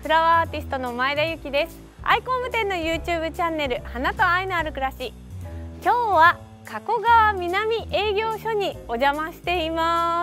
フラワーアーティストの前田由紀です。アイコーム店の YouTube チャンネル花と愛のある暮らし。今日は加古川南営業所にお邪魔しています。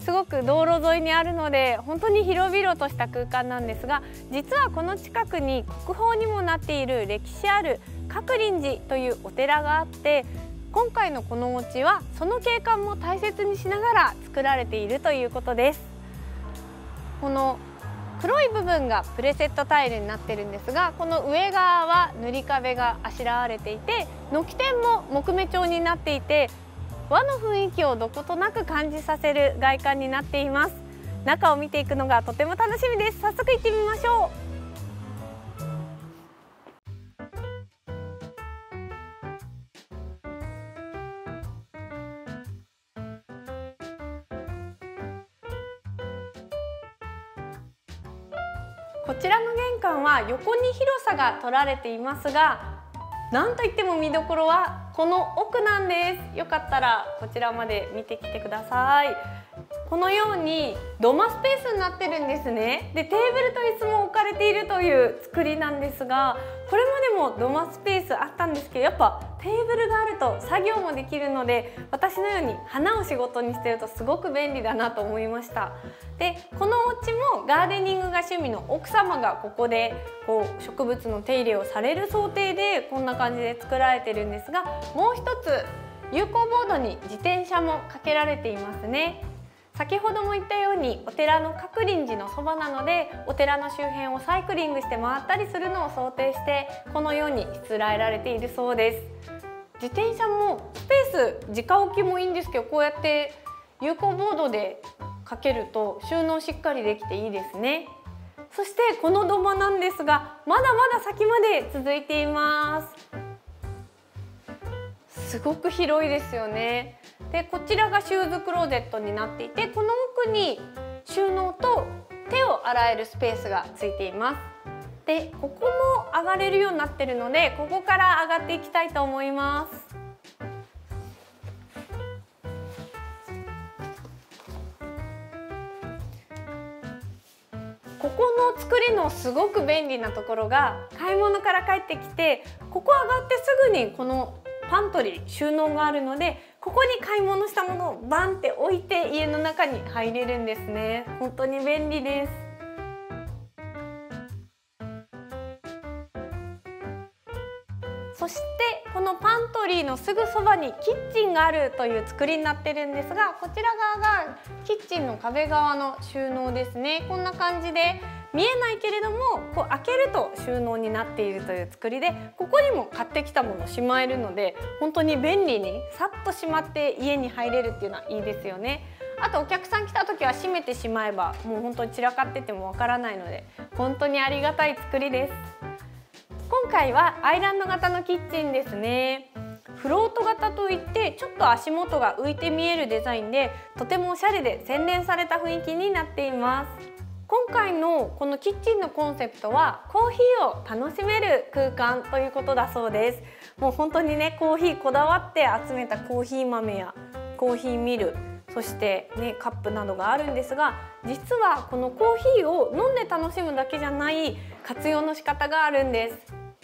すごく道路沿いにあるので本当に広々とした空間なんですが、実はこの近くに国宝にもなっている歴史ある鶴林寺というお寺があって、今回のこのお家はその景観も大切にしながら作られているということです。この黒い部分がプレセットタイルになってるんですが、この上側は塗り壁があしらわれていて、軒天も木目調になっていて、和の雰囲気をどことなく感じさせる外観になっています。中を見ていくのがとても楽しみです。早速行ってみましょう。こちらの玄関は横に広さが取られていますが、なんといっても見どころはこの奥なんです。よかったらこちらまで見てきてください。このように土間スペースになってるんですね。で、テーブルと椅子も置かれているという作りなんですが、これまでも土間スペースあったんですけど、やっぱテーブルがあると作業もできるので、私のように花を仕事にしてるとすごく便利だなと思いました。で、このお家もガーデニングが趣味の奥様がここで植物の手入れをされる想定でこんな感じで作られてるんですが、もう一つ有効ボードに自転車もかけられていますね。先ほども言ったようにお寺の鶴林寺のそばなので、お寺の周辺をサイクリングして回ったりするのを想定してこのようにしつらえられているそうです。自転車もスペース直置きもいいんですけど、こうやって有効ボードでかけると収納しっかりできていいですね。そしてこの土間なんですが、まだまだ先まで続いています。すごく広いですよね。で、こちらがシューズクローゼットになっていて、この奥に収納と手を洗えるスペースがついています。で、ここも上がれるようになっているので、ここから上がっていきたいと思います。ここの作りのすごく便利なところが、買い物から帰ってきてここ上がってすぐにこのパントリー収納があるので、ここに買い物したものをバンって置いて家の中に入れるんですね。本当に便利です。そしてこのパントリーのすぐそばにキッチンがあるという作りになってるんですが、こちら側がキッチンの壁側の収納ですね。こんな感じで見えないけれども、こう開けると収納になっているという作りで、ここにも買ってきたものをしまえるので、本当に便利にさっとしまって家に入れるっていうのはいいですよね。あとお客さん来た時は閉めてしまえば、もう本当に散らかっててもわからないので、本当にありがたい作りです。今回はアイランド型のキッチンですね。フロート型といってちょっと足元が浮いて見えるデザインで、とてもおしゃれで洗練された雰囲気になっています。今回のこのキッチンのコンセプトはコーヒーを楽しめる空間ということだそうです。もう本当にね、コーヒーこだわって集めたコーヒー豆やコーヒーミル、そしてね、カップなどがあるんですが、実はこのコーヒーを飲んで楽しむだけじゃない活用の仕方があるんです。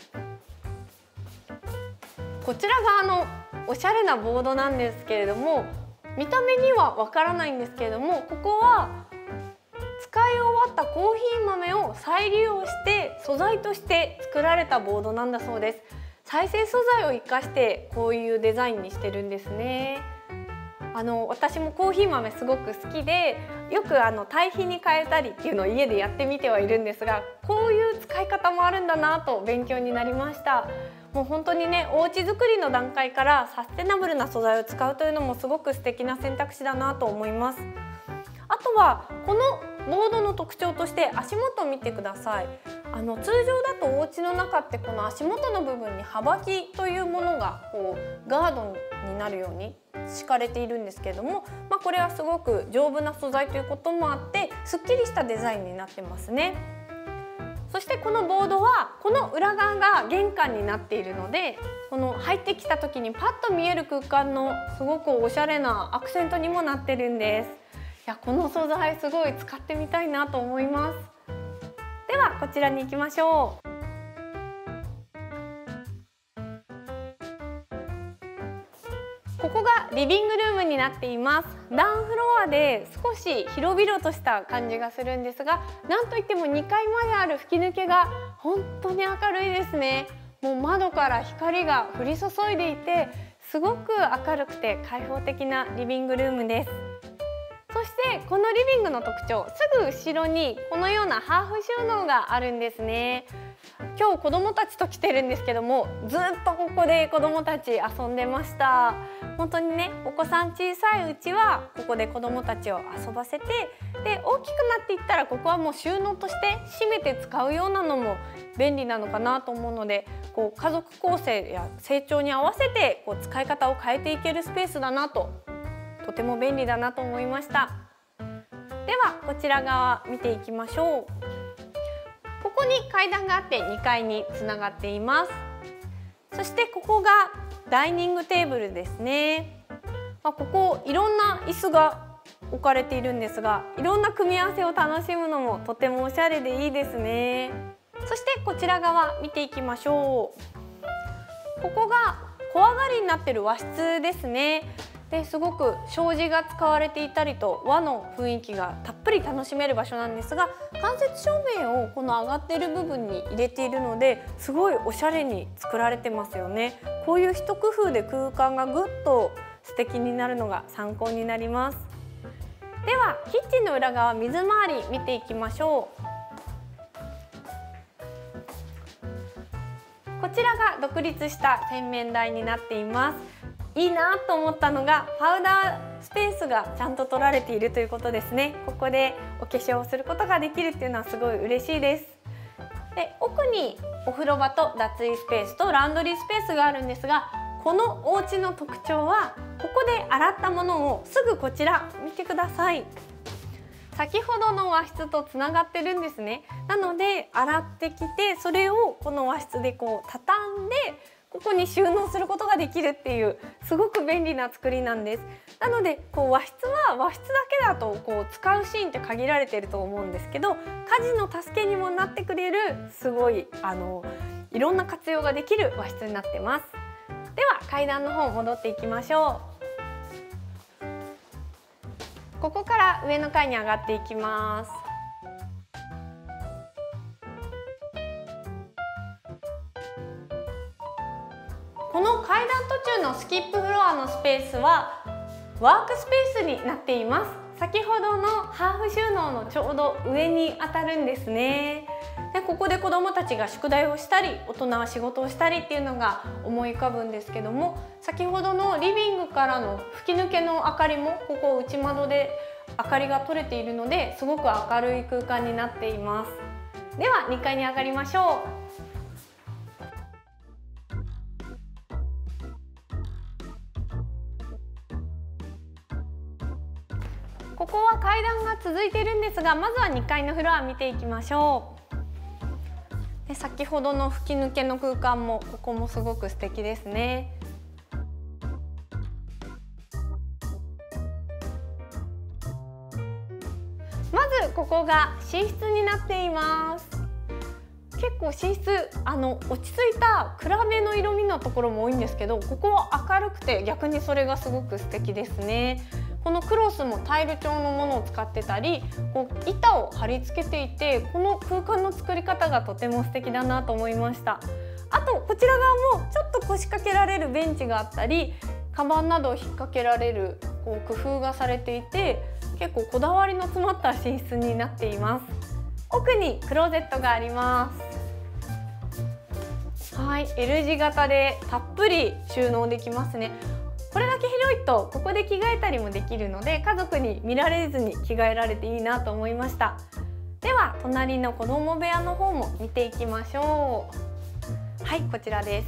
こちらがおしゃれなボードなんですけれども、見た目にはわからないんですけれども、ここは使い終わったコーヒー豆を再利用して素材として作られたボードなんだそうです。再生素材を生かしてこういうデザインにしてるんですね。私もコーヒー豆すごく好きで、よく堆肥に変えたりっていうのを家でやってみてはいるんですが、こういう使い方もあるんだなと勉強になりました。もう本当にね、お家作りの段階からサステナブルな素材を使うというのもすごく素敵な選択肢だなと思います。あとはこのボードの特徴として足元を見てください。通常だとお家の中ってこの足元の部分に幅木というものがガードになるように敷かれているんですけれども、これはすごく丈夫な素材ということもあってすっきりしたデザインになってますね。そしてこのボードはこの裏側が玄関になっているので、この入ってきた時にパッと見える空間のすごくおしゃれなアクセントにもなってるんです。いや、この素材すごい使ってみたいなと思います。でではこちらに行きましょう。ここがリビングルームになっています。ダウンフロアで少し広々とした感じがするんですが、なんといっても2階まである吹き抜けが本当に明るいですね。もう窓から光が降り注いでいて、すごく明るくて開放的なリビングルームです。そしてこのリビングの特徴、すぐ後ろにこのようなハーフ収納があるんですね。今日子どもたちと来てるんですけども、ずっとここで子どもたち遊んでました。本当にね、お子さん小さいうちはここで子どもたちを遊ばせて、で大きくなっていったらここはもう収納として閉めて使うようなのも便利なのかなと思うので、こう家族構成や成長に合わせてこう使い方を変えていけるスペースだなと、とても便利だなと思いました。ではこちら側見ていきましょう。ここに階段があって2階につながっています。そしてここがダイニングテーブルですね。ここいろんな椅子が置かれているんですが、いろんな組み合わせを楽しむのもとてもおしゃれでいいですね。そしてこちら側見ていきましょう。ここが小上がりになっている和室ですね。ですごく障子が使われていたりと和の雰囲気がたっぷり楽しめる場所なんですが、間接照明をこの上がっている部分に入れているので、すごいおしゃれに作られてますよね。こういう一工夫で空間がぐっと素敵になるのが参考になります。ではキッチンの裏側、水回り見ていきましょう。こちらが独立した洗面台になっています。いいなと思ったのが、パウダースペースがちゃんと取られているということですね。ここでお化粧をすることができるっていうのはすごい嬉しいです。で、奥にお風呂場と脱衣スペースとランドリースペースがあるんですが、このお家の特徴はここで洗ったものをすぐこちら見てください。先ほどの和室とつながってるんですね。なので洗ってきて、それをこの和室でこう畳んでここに収納することができるっていうすごく便利な作りなんです。なのでこう和室は和室だけだとこう使うシーンって限られていると思うんですけど、家事の助けにもなってくれるすごいいろんな活用ができる和室になってます。では階段の方戻っていきましょう。ここから上の階に上がっていきます。この階段途中のスキップフロアのスペースはワークスペースになっています。先ほどのハーフ収納のちょうど上に当たるんですね。で、ここで子どもたちが宿題をしたり、大人は仕事をしたりっていうのが思い浮かぶんですけども、先ほどのリビングからの吹き抜けの明かりもここ内窓で明かりが取れているので、すごく明るい空間になっています。では2階に上がりましょう。ここは階段が続いているんですが、まずは2階のフロア見ていきましょう。で、先ほどの吹き抜けの空間もここもすごく素敵ですね。まずここが寝室になっています。結構寝室落ち着いた暗めの色味のところも多いんですけど、ここは明るくて逆にそれがすごく素敵ですね。このクロスもタイル調のものを使ってたり、こう板を貼り付けていて、この空間の作り方がとても素敵だなと思いました。あとこちら側もちょっと腰掛けられるベンチがあったり、カバンなどを引っ掛けられるこう工夫がされていて、結構こだわりの詰まった寝室になっています。奥にクローゼットがあります。はい、L 字型でたっぷり収納できますね。これだけ広いとここで着替えたりもできるので、家族に見られずに着替えられていいなと思いました。では隣の子供部屋の方も見ていきましょう。はい、こちらです。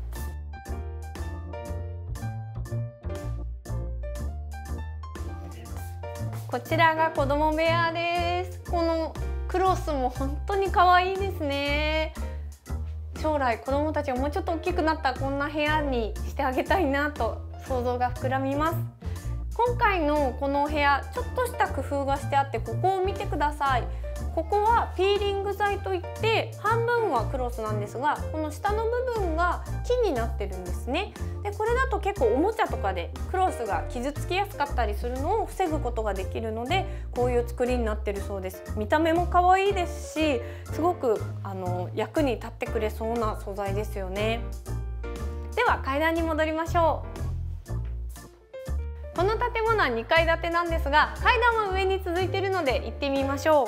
こちらが子供部屋です。このクロスも本当に可愛いですね。将来子供たちがもうちょっと大きくなったらこんな部屋にしてあげたいなと想像が膨らみます。今回のこのお部屋、ちょっとした工夫がしてあって、ここを見てください。こここはピーリング剤といって半分はクロスなんですが、この下の部分が木になってるんですね。でこれだと結構おもちゃとかでクロスが傷つきやすかったりするのを防ぐことができるので、こういう作りになってるそうです。見た目も可愛いですし、すごく役に立ってくれそうな素材ですよね。では階段に戻りましょう。この建物は2階建てなんですが、階段は上に続いているので行ってみましょう。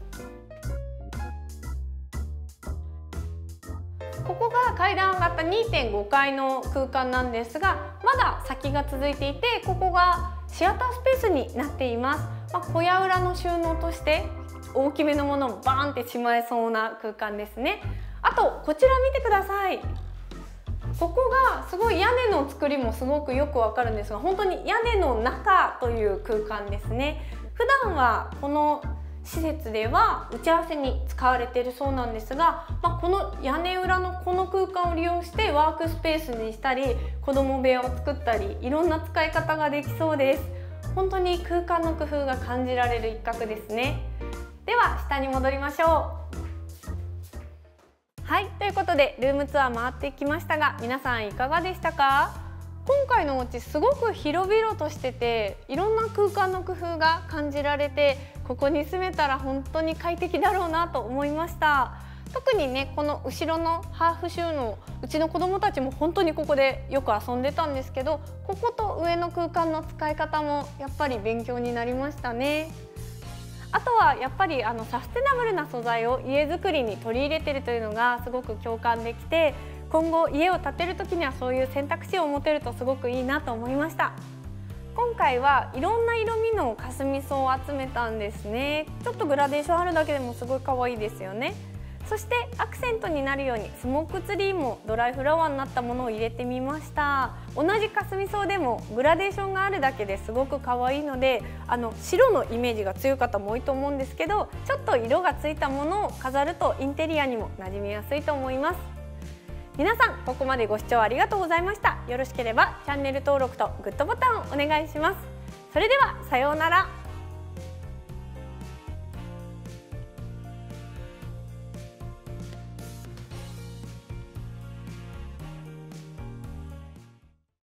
ここが階段上がった 2.5 階の空間なんですが、まだ先が続いていて、ここがシアタースペースになっています。小屋裏の収納として大きめのものをバーンってしまえそうな空間ですね。あとこちら見てください。ここがすごい屋根の作りもすごくよくわかるんですが、本当に屋根の中という空間ですね。普段はこの施設では打ち合わせに使われているそうなんですが、この屋根裏のこの空間を利用してワークスペースにしたり、子供部屋を作ったり、いろんな使い方ができそうです。本当に空間の工夫が感じられる一角ですね。では下に戻りましょう。はい、ということでルームツアー回ってきましたが、皆さんいかがでしたか？今回のお家すごく広々としてて、いろんな空間の工夫が感じられて、ここに住めたら本当に快適だろうなと思いました。特にね、この後ろのハーフ収納、うちの子供たちも本当にここでよく遊んでたんですけど、ここと上の空間の使い方もやっぱり勉強になりましたね。あとはやっぱりサステナブルな素材を家づくりに取り入れているというのがすごく共感できて、今後家を建てる時にはそういう選択肢を持てるとすごくいいなと思いました。今回はいろんな色味のかすみ草を集めたんですね。ちょっとグラデーションあるだけでもすごい可愛いですよね。そしてアクセントになるようにスモークツリーもドライフラワーになったものを入れてみました。同じかすみ草でもグラデーションがあるだけですごく可愛いので、白のイメージが強い方も多いと思うんですけど、ちょっと色がついたものを飾るとインテリアにも馴染みやすいと思います。皆さんここまでご視聴ありがとうございました。よろしければチャンネル登録とグッドボタンをお願いします。それではさようなら。